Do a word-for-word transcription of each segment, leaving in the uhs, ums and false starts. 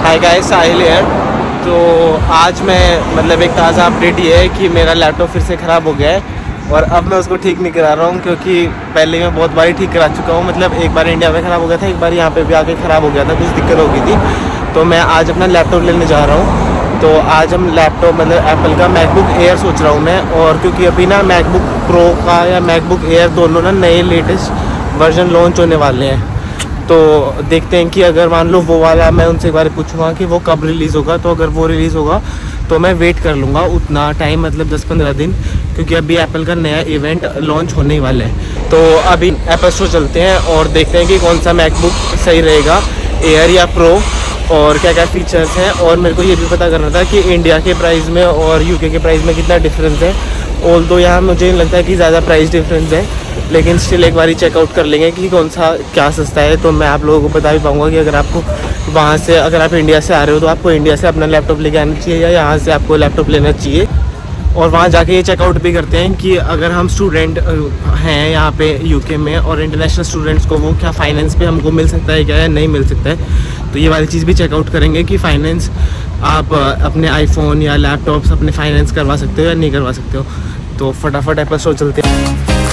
Hi guys, Sahil here. तो आज मैं मतलब एक ताज़ा अपडेट ये है कि मेरा लैपटॉप फिर से ख़राब हो गया है और अब मैं उसको ठीक नहीं करा रहा हूँ, क्योंकि पहले मैं बहुत बार ठीक करा चुका हूँ। मतलब एक बार इंडिया में ख़राब हो गया था, एक बार यहाँ पे भी आके ख़राब हो गया था, कुछ दिक्कत हो गई थी। तो मैं आज अपना लैपटॉप लेने जा रहा हूँ। तो आज हम लैपटॉप मतलब एप्पल का मैकबुक एयर सोच रहा हूँ मैं, और क्योंकि अभी ना मैकबुक प्रो का या मैकबुक एयर दोनों ना नए लेटेस्ट वर्जन लॉन्च होने वाले हैं। तो देखते हैं कि अगर मान लो वो वाला, मैं उनसे एक बार पूछूंगा कि वो कब रिलीज़ होगा। तो अगर वो रिलीज़ होगा तो मैं वेट कर लूँगा उतना टाइम, मतलब दस पंद्रह दिन, क्योंकि अभी एप्पल का नया इवेंट लॉन्च होने ही वाला है। तो अभी एप्पल स्टोर चलते हैं और देखते हैं कि कौन सा मैकबुक सही रहेगा, एयर या प्रो, और क्या क्या फीचर्स हैं। और मेरे को ये भी पता करना था कि इंडिया के प्राइस में और यूके के प्राइस में कितना डिफरेंस है। ऑल दो यहाँ मुझे लगता है कि ज़्यादा प्राइस डिफरेंस है, लेकिन स्टिल एक बार ही चेकआउट कर लेंगे कि कौन सा क्या सस्ता है। तो मैं आप लोगों को बता भी पाऊँगा कि अगर आपको वहाँ से, अगर आप इंडिया से आ रहे हो तो आपको इंडिया से अपना लैपटॉप लेके आना चाहिए या यहाँ से आपको लैपटॉप लेना चाहिए। और वहाँ जाके ये चेकआउट भी करते हैं कि अगर हम स्टूडेंट हैं यहाँ पे यूके में और इंटरनेशनल स्टूडेंट्स को वो क्या फ़ाइनेंस पे हमको मिल सकता है क्या या नहीं मिल सकता है। तो ये वाली चीज़ भी चेकआउट करेंगे कि फ़ाइनेंस आप अपने आईफोन या लैपटॉप्स अपने फाइनेंस करवा सकते हो या नहीं करवा सकते हो। तो फटाफट एप्पल स्टोर चलते हैं।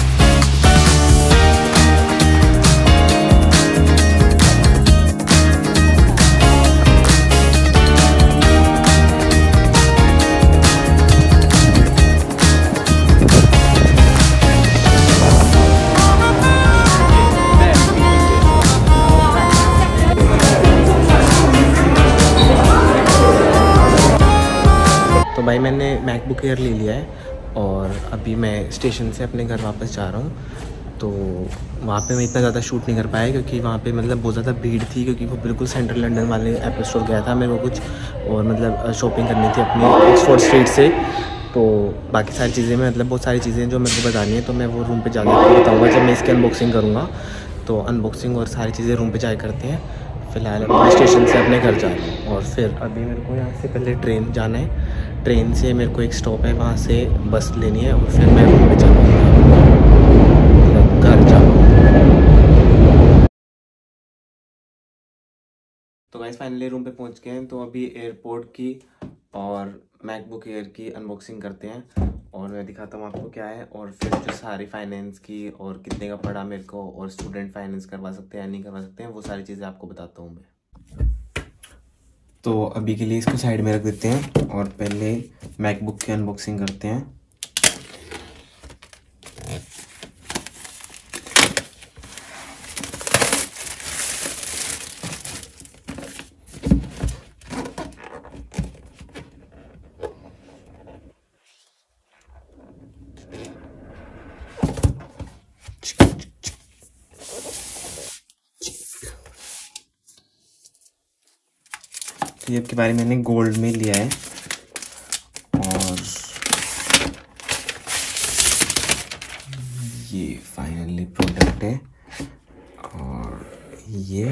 तो भाई मैंने मैकबुक एयर ले लिया है और अभी मैं स्टेशन से अपने घर वापस जा रहा हूँ। तो वहाँ पे मैं इतना ज़्यादा शूट नहीं कर पाया, क्योंकि वहाँ पे मतलब बहुत ज़्यादा भीड़ थी, क्योंकि वो बिल्कुल सेंट्रल लंदन वाले एप्पल स्टोर गया था मेरे को कुछ, और मतलब शॉपिंग करनी थी अपनी ऑक्सफोर्ड स्ट्रीट से। तो बाकी सारी चीज़ें में मतलब बहुत सारी चीज़ें जो मेरे को बतानी है, तो मैं वो रूम पर जाकर बताऊँगा जब मैं इसकी अनबॉक्सिंग करूँगा। तो अनबॉक्सिंग और सारी चीज़ें रूम पर जाकर करते हैं। फ़िलहाल अपने स्टेशन से अपने घर जा रहा हूँ, और फिर अभी मेरे को यहाँ से पहले ट्रेन जाना है। ट्रेन से मेरे को एक स्टॉप है, वहाँ से बस लेनी है और फिर मैं रूम पे जाऊँगा, मतलब घर जाऊँगा। तो गाइस फाइनली रूम पे पहुँच गए हैं। तो अभी एयरपोर्ट की और मैकबुक एयर की अनबॉक्सिंग करते हैं और मैं दिखाता हूँ आपको क्या है, और फिर जो सारी फाइनेंस की और कितने का पड़ा मेरे को, और स्टूडेंट फाइनेंस करवा सकते हैं या नहीं करवा सकते हैं, वो सारी चीज़ें आपको बताता हूँ मैं। तो अभी के लिए इसको साइड में रख देते हैं और पहले मैकबुक की अनबॉक्सिंग करते हैं। तो ये के बारे में मैंने गोल्ड में लिया है, और ये फाइनली प्रोडक्ट है। और ये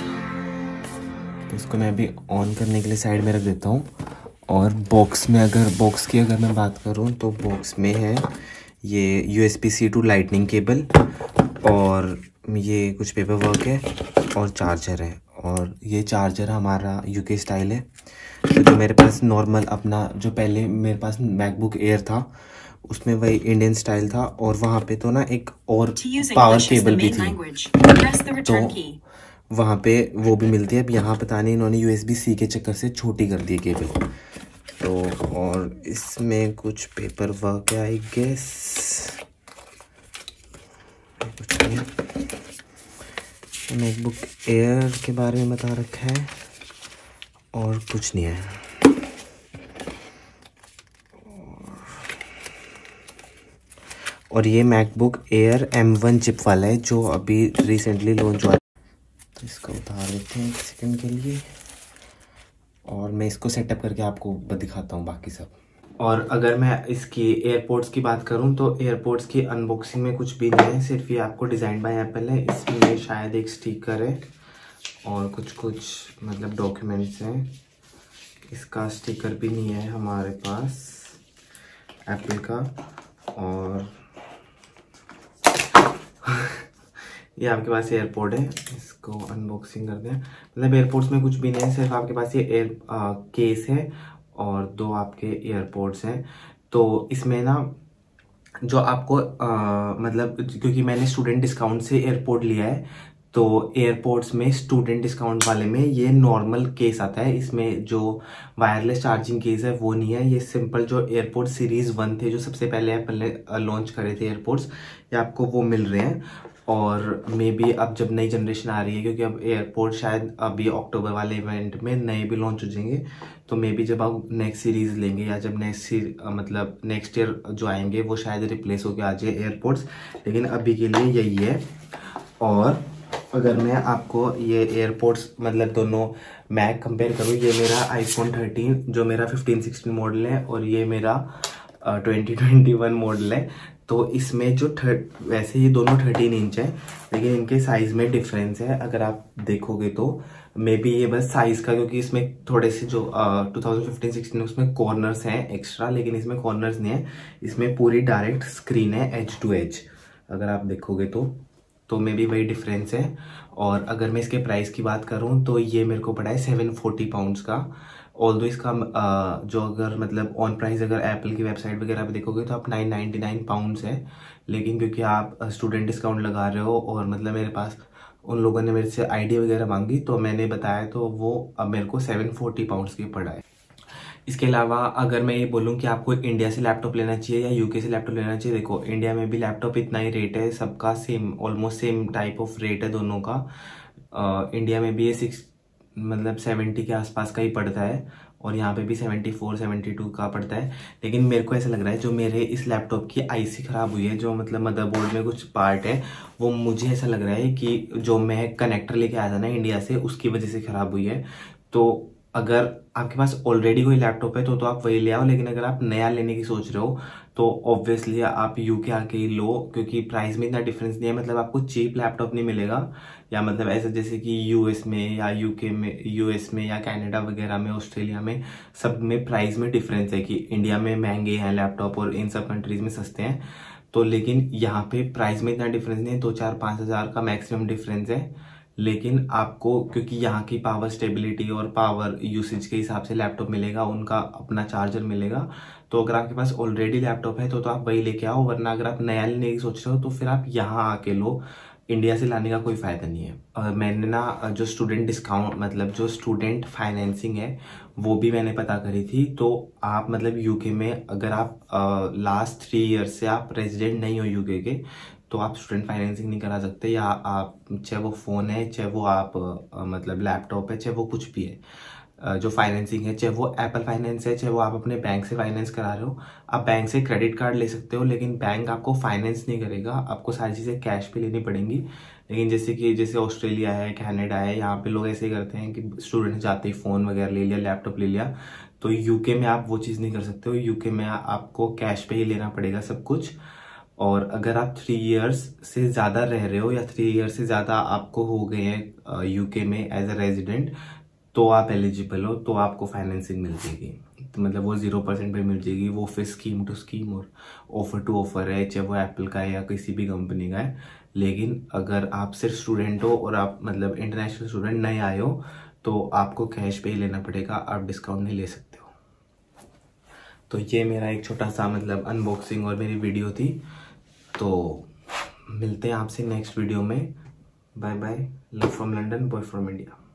तो इसको मैं अभी ऑन करने के लिए साइड में रख देता हूँ। और बॉक्स में, अगर बॉक्स की अगर मैं बात करूँ तो बॉक्स में है ये U S B C to lightning cable, और ये कुछ पेपर वर्क है और चार्जर है। और ये चार्जर हमारा यूके स्टाइल है। तो जो मेरे पास नॉर्मल अपना, जो पहले मेरे पास मैकबुक एयर था उसमें वही इंडियन स्टाइल था, और वहाँ पे तो ना एक और पावर केबल भी थी, तो वहाँ पे वो भी मिलती है। अब यहाँ पता नहीं इन्होंने यू एस बी सी के चक्कर से छोटी कर दी है केबल। तो और इसमें कुछ पेपर वर्क है आई गेस, कुछ नहीं। मैकबुक एयर के बारे में बता रखा है और कुछ नहीं है। और ये MacBook Air M one chip वाला है जो अभी रिसेंटली लॉन्च हुआ है। तो इसको उतार देते हैं एक सेकंड के लिए, और मैं इसको सेटअप करके आपको दिखाता हूँ बाकी सब। और अगर मैं इसकी एयरपोर्ट्स की बात करूं तो एयरपोर्ट्स की अनबॉक्सिंग में कुछ भी नहीं है, सिर्फ ये आपको डिज़ाइन बाय एप्पल है। इसमें शायद एक स्टिकर है और कुछ कुछ मतलब डॉक्यूमेंट्स हैं। इसका स्टिकर भी नहीं है हमारे पास एप्पल का। और ये आपके पास एयरपोर्ट है, इसको अनबॉक्सिंग करते हैं। मतलब एयरपोर्ट्स में कुछ भी नहीं है, सिर्फ आपके पास ये एयर केस है और दो आपके एयरपोर्ट्स हैं। तो इसमें ना जो आपको आ, मतलब क्योंकि मैंने स्टूडेंट डिस्काउंट से एयरपोर्ट लिया है, तो एयरपोर्ट्स में स्टूडेंट डिस्काउंट वाले में ये नॉर्मल केस आता है। इसमें जो वायरलेस चार्जिंग केस है वो नहीं है, ये सिंपल जो एयरपोर्ट सीरीज वन थे जो सबसे पहले पहले लॉन्च करे थे एयरपोर्ट्स, ये आपको वो मिल रहे हैं। और मे बी अब जब नई जनरेशन आ रही है, क्योंकि अब एयरपोर्ट शायद अभी अक्टूबर वाले इवेंट में नए भी लॉन्च हो जाएंगे, तो मे बी जब आप नेक्स्ट सीरीज लेंगे या जब नेक्स्ट मतलब नेक्स्ट ईयर जो आएंगे वो शायद रिप्लेस होकर आ जाए एयरपोर्ट्स, लेकिन अभी के लिए यही है। और अगर मैं आपको ये एयरपोर्ट्स मतलब दोनों मैक कंपेयर करूँ, ये मेरा आईफोन थर्टीन जो मेरा फिफ्टीन सिक्सटीन मॉडल है और ये मेरा ट्वेंटी ट्वेंटी वन मॉडल है, तो इसमें जो थर्ड वैसे ये दोनों थर्टीन इंच है, लेकिन इनके साइज में डिफरेंस है। अगर आप देखोगे तो मे बी ये बस साइज का, क्योंकि इसमें थोड़े से जो टू थाउजेंड फिफ्टीन सिक्सटीन उसमें कॉर्नर्स हैं एक्स्ट्रा, लेकिन इसमें कॉर्नर्स नहीं है, इसमें पूरी डायरेक्ट स्क्रीन है एज टू एज। अगर आप देखोगे तो तो मे बी वही डिफरेंस है। और अगर मैं इसके प्राइस की बात करूं तो ये मेरे को पड़ा है सेवन फोर्टी पाउंड्स का। ऑल दो इसका जो अगर मतलब ऑन प्राइस अगर एप्पल की वेबसाइट वगैरह पे देखोगे तो आप नाइन नाइन्टी नाइन पाउंड्स है, लेकिन क्योंकि आप स्टूडेंट डिस्काउंट लगा रहे हो और मतलब मेरे पास उन लोगों ने मेरे से आईडी वगैरह मांगी तो मैंने बताया, तो वो अब मेरे को सेवन फोर्टी पाउंड्स की पड़ा है। इसके अलावा अगर मैं ये बोलूँ कि आपको इंडिया से लैपटॉप लेना चाहिए या यूके से लैपटॉप लेना चाहिए, देखो इंडिया में भी लैपटॉप इतना ही रेट है, सबका same almost same type of rate है दोनों का। आ, इंडिया में भी ये सिक्स मतलब सेवेंटी के आसपास का ही पड़ता है और यहाँ पे भी सेवेंटी फोर सेवेंटी टू का पड़ता है। लेकिन मेरे को ऐसा लग रहा है जो मेरे इस लैपटॉप की आईसी खराब हुई है, जो मतलब मदरबोर्ड में कुछ पार्ट है, वो मुझे ऐसा लग रहा है कि जो मैं कनेक्टर लेके आया था ना इंडिया से उसकी वजह से खराब हुई है। तो अगर आपके पास ऑलरेडी कोई लैपटॉप है तो तो आप वही ले आओ, लेकिन अगर आप नया लेने की सोच रहे हो तो ऑब्वियसली आप यूके आके ही लो, क्योंकि प्राइस में इतना डिफरेंस नहीं है। मतलब आपको चीप लैपटॉप नहीं मिलेगा, या मतलब ऐसा जैसे कि यूएस में या यूके में यूएस में या कनाडा वगैरह में ऑस्ट्रेलिया में सब में प्राइस में डिफरेंस है कि इंडिया में महंगे हैं लैपटॉप और इन सब कंट्रीज में सस्ते हैं। तो लेकिन यहाँ पे प्राइस में इतना डिफरेंस नहीं है, दो चार पाँच हज़ार का मैक्सिमम डिफरेंस है। लेकिन आपको क्योंकि यहाँ की पावर स्टेबिलिटी और पावर यूसेज के हिसाब से लैपटॉप मिलेगा, उनका अपना चार्जर मिलेगा। तो अगर आपके पास ऑलरेडी लैपटॉप है तो तो आप वही लेके आओ, वरना अगर आप नया लेने की सोच रहे हो तो फिर आप यहाँ आके लो, इंडिया से लाने का कोई फायदा नहीं है। और मैंने ना जो स्टूडेंट डिस्काउंट मतलब जो स्टूडेंट फाइनेंसिंग है वो भी मैंने पता करी थी। तो आप मतलब यूके में अगर आप लास्ट थ्री ईयर से आप रेजिडेंट नहीं हो यूके के, तो आप स्टूडेंट फाइनेंसिंग नहीं करा सकते, या आप चाहे वो फ़ोन है चाहे वो आप आ, मतलब लैपटॉप है चाहे वो कुछ भी है, आ, जो फाइनेंसिंग है चाहे वो एप्पल फाइनेंस है चाहे वो आप अपने बैंक से फाइनेंस करा रहे हो, आप बैंक से क्रेडिट कार्ड ले सकते हो, लेकिन बैंक आपको फाइनेंस नहीं करेगा, आपको सारी चीज़ें कैश पे लेनी पड़ेंगी। लेकिन जैसे कि जैसे ऑस्ट्रेलिया है कनाडा है, यहाँ पे लोग ऐसे करते हैं कि स्टूडेंट जाते ही फ़ोन वगैरह ले लिया लैपटॉप ले लिया, तो यूके में आप वो चीज़ नहीं कर सकते हो। यूके में आपको कैश पे ही लेना पड़ेगा सब कुछ। और अगर आप थ्री इयर्स से ज़्यादा रह रहे हो या थ्री इयर्स से ज़्यादा आपको हो गए हैं यूके में एज अ रेजिडेंट, तो आप एलिजिबल हो, तो आपको फाइनेंसिंग मिल जाएगी। तो मतलब वो जीरो परसेंट पे मिल जाएगी, वो फिर स्कीम टू स्कीम और ऑफर टू ऑफर है, चाहे वो एप्पल का है या किसी भी कंपनी का है। लेकिन अगर आप सिर्फ स्टूडेंट हो और आप मतलब इंटरनेशनल स्टूडेंट नए आए हो तो आपको कैश पे ही लेना पड़ेगा, आप डिस्काउंट नहीं ले सकते हो। तो ये मेरा एक छोटा सा मतलब अनबॉक्सिंग और मेरी वीडियो थी। तो मिलते हैं आपसे नेक्स्ट वीडियो में। Bye bye, love from London, boy from India.